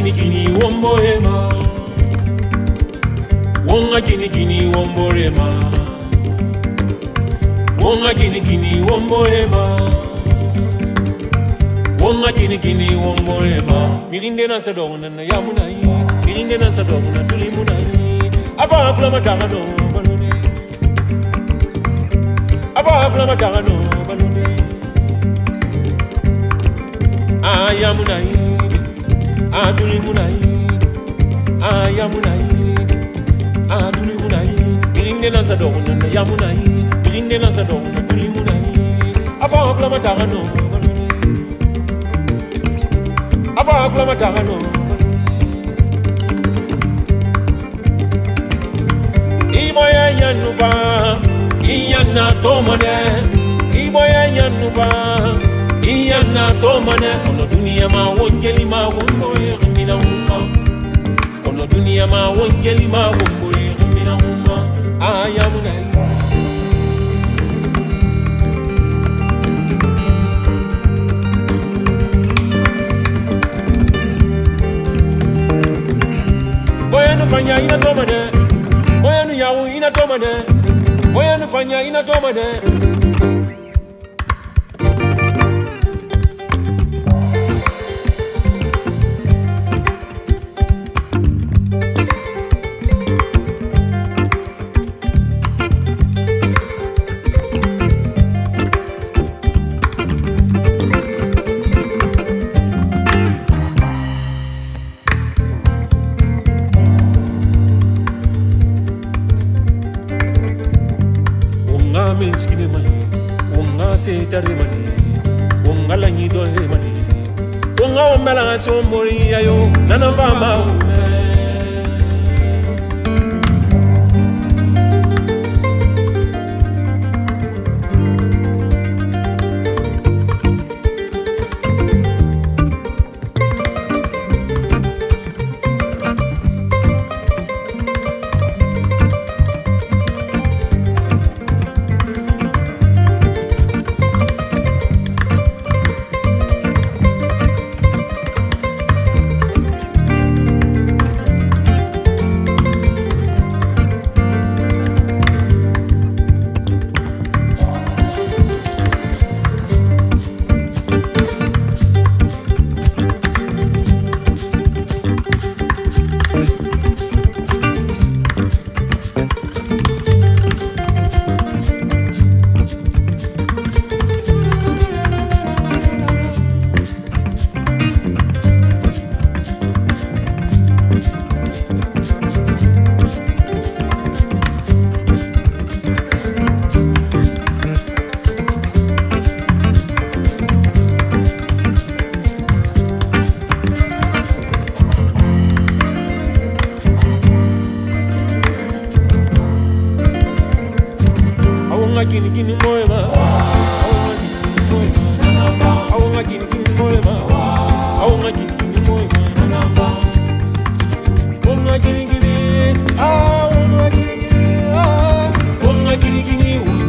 gini womboema. Wonga gini womborema. Wonga gini womboema. Wonga gini womborema. Mirinde na sadona na yamunai. Mirinde na sadona tulimunai. Ava akula matagano balone. Ava akula matagano balone. Ayamunai. Atulimunai. Ayamunai. Atulimunai. Mirinde na sadona na yamunai. Mirinde na sadona tulimunai. Ava akula matagano balone. Ava akula matagano. Iboya yanuva, iyana tomane. Iboya yanuva, iyana tomane. Kono dunia ma wongeli ma womboye mina umma. Kono dunia ma wongeli ma womboye mina umma. Ayamuna. Boya no fanya ina tomane. Boya no yawo ina tomane. Boya no fanya ina tomane. Menskine mali, wonga se tare mali, wonga lanyi do he mali, wonga omela chombori ayo, nana vama ume. Gini moema, aunga gini moema, aunga gini moema, aunga gini, aunga gini,